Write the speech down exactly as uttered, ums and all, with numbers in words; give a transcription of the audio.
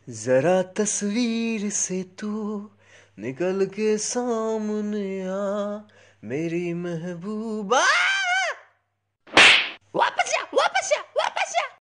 जरा तस्वीर से तू निकल के सामने आ मेरी महबूबा।